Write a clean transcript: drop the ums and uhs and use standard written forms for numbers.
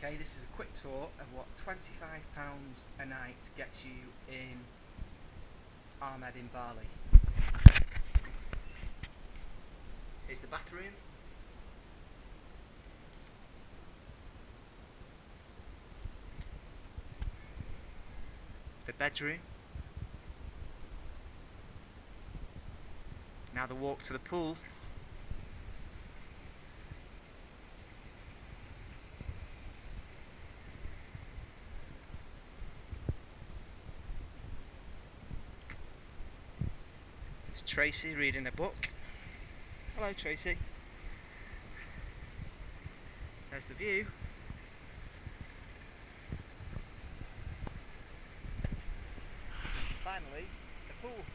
Okay, this is a quick tour of what £25 a night gets you in Amed in Bali. Here's the bathroom. The bedroom. Now the walk to the pool. It's Tracy reading a book. Hello Tracy. There's the view. Finally, the pool.